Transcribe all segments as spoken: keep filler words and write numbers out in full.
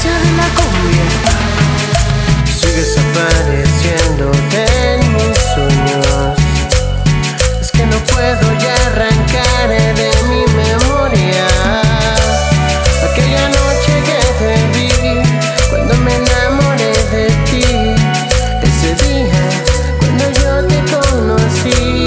precio de la cumbia. Sigues apareciendo en mis sueños. Es que no puedo ya arrancar de mi memoria aquella noche que te vi, cuando me enamoré de ti. Ese día cuando yo te conocí.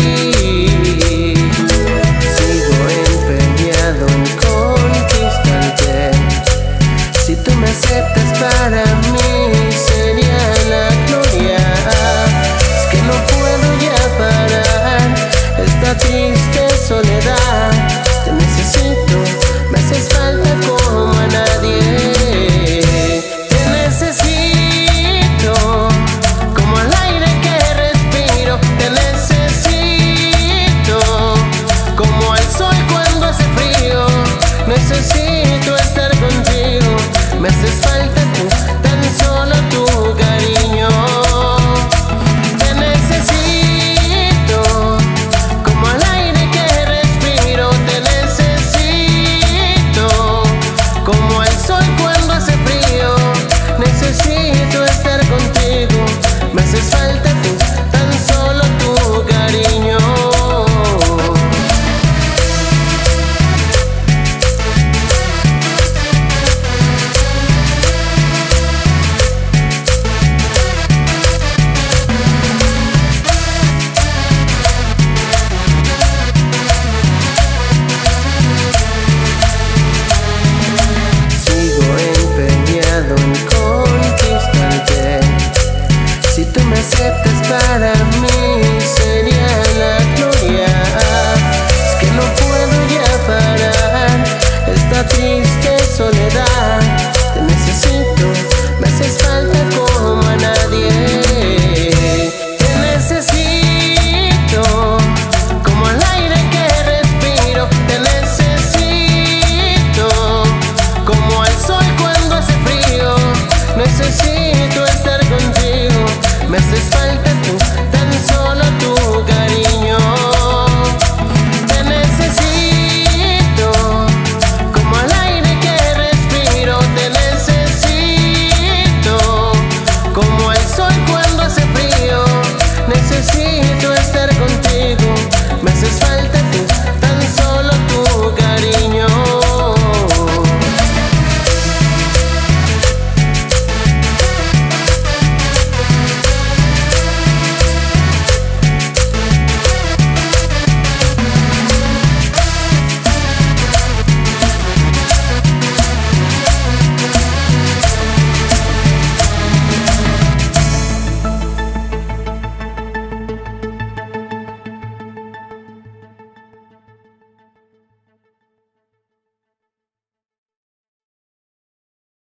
Sigo empeñado en conquistarte. Si tú me aceptas, para mí sería la gloria. Es que no puedo ya parar esta triste soledad. Te necesito, me haces falta como a nadie. Te necesito como al aire que respiro. Te necesito como al sol cuando hace frío. Necesito estar contigo. Me haces falta tú, tan solo tu cariño. Te necesito como al aire que respiro. Te necesito como al sol cuando hace frío. Necesito estar contigo. Me haces falta tú, tan solo tu cariño. Si tú me aceptas, para mí sería la gloria. Es que no puedo ya parar esta tristeza.